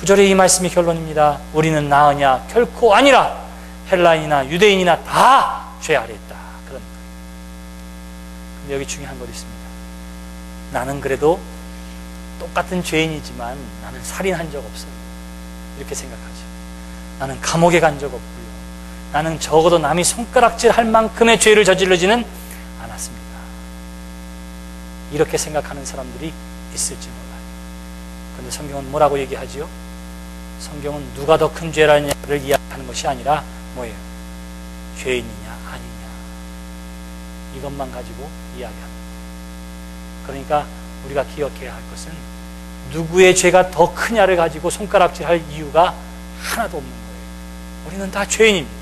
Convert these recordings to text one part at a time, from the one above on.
9절의 이 말씀이 결론입니다. 우리는 나으냐? 결코 아니라 헬라인이나 유대인이나 다 죄 아래 있다. 그런 거예요. 근데 여기 중요한 것이 있습니다. 나는 그래도 똑같은 죄인이지만 나는 살인한 적 없어요. 이렇게 생각하죠. 나는 감옥에 간 적 없고요. 나는 적어도 남이 손가락질 할 만큼의 죄를 저지르지는 않았습니다. 이렇게 생각하는 사람들이 있을지 몰라요. 그런데 성경은 뭐라고 얘기하지요? 성경은 누가 더 큰 죄라냐를 이야기하는 것이 아니라 뭐예요? 죄인이냐 아니냐, 이것만 가지고 이야기합니다. 그러니까 우리가 기억해야 할 것은 누구의 죄가 더 크냐를 가지고 손가락질할 이유가 하나도 없는 거예요. 우리는 다 죄인입니다.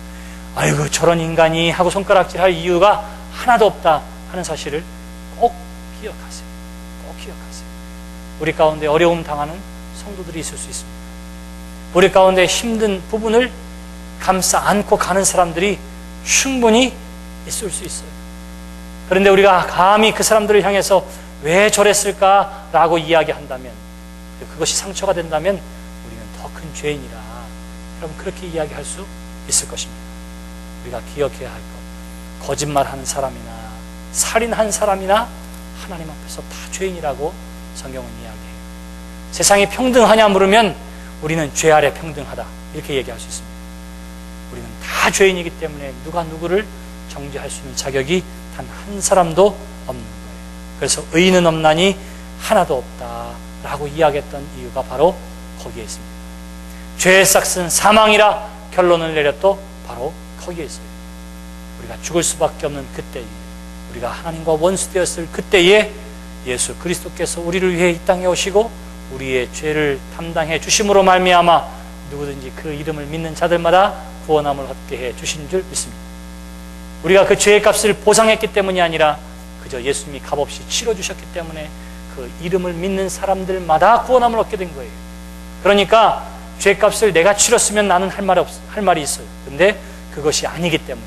아이고 저런 인간이 하고 손가락질할 이유가 하나도 없다 하는 사실을 꼭 기억하세요. 꼭 기억하세요. 우리 가운데 어려움 당하는 성도들이 있을 수 있습니다. 우리 가운데 힘든 부분을 감싸 안고 가는 사람들이 충분히 있을 수 있어요. 그런데 우리가 감히 그 사람들을 향해서 왜 저랬을까라고 이야기한다면, 그것이 상처가 된다면 우리는 더 큰 죄인이라, 여러분 그렇게 이야기할 수 있을 것입니다. 우리가 기억해야 할 것, 거짓말하는 사람이나 살인한 사람이나 하나님 앞에서 다 죄인이라고 성경은 이야기해요. 세상이 평등하냐 물으면 우리는 죄 아래 평등하다, 이렇게 얘기할 수 있습니다. 우리는 다 죄인이기 때문에 누가 누구를 정죄할 수 있는 자격이 단 한 사람도 없는 거예요. 그래서 의인은 없나니 하나도 없다라고 이야기했던 이유가 바로 거기에 있습니다. 죄의 삭은 사망이라 결론을 내렸도 바로 거기에 있어요. 우리가 죽을 수밖에 없는 그때에, 우리가 하나님과 원수되었을 그때에 예수 그리스도께서 우리를 위해 이 땅에 오시고 우리의 죄를 담당해 주심으로 말미암아 누구든지 그 이름을 믿는 자들마다 구원함을 얻게 해 주신 줄 믿습니다. 우리가 그 죄의 값을 보상했기 때문이 아니라 그저 예수님이 값없이 치러주셨기 때문에 그 이름을 믿는 사람들마다 구원함을 얻게 된 거예요. 그러니까 죄값을 내가 치렀으면 나는 할 말이 있어요. 근데 그것이 아니기 때문에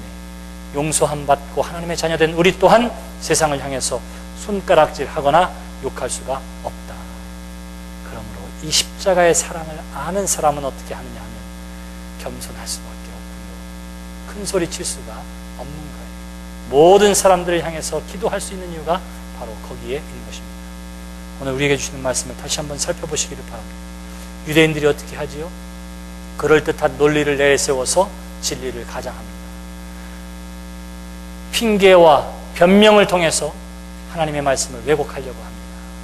용서함 받고 하나님의 자녀된 우리 또한 세상을 향해서 손가락질하거나 욕할 수가 없다. 그러므로 이 십자가의 사랑을 아는 사람은 어떻게 하느냐 하면 겸손할 수밖에 없고요. 큰 소리 칠 수가 없는 거예요. 모든 사람들을 향해서 기도할 수 있는 이유가 바로 거기에 있는 것입니다. 오늘 우리에게 주시는 말씀을 다시 한번 살펴보시기를 바랍니다. 유대인들이 어떻게 하지요? 그럴듯한 논리를 내세워서 진리를 가장합니다. 핑계와 변명을 통해서 하나님의 말씀을 왜곡하려고 합니다.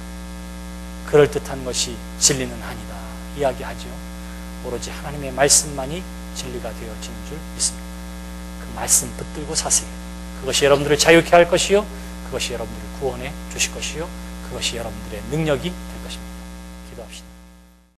그럴듯한 것이 진리는 아니다 이야기하죠. 오로지 하나님의 말씀만이 진리가 되어지는 줄 믿습니다. 그 말씀 붙들고 사세요. 그것이 여러분들을 자유케 할 것이요, 그것이 여러분들을 구원해 주실 것이요, 그것이 여러분들의 능력이 될 것입니다. 기도합시다.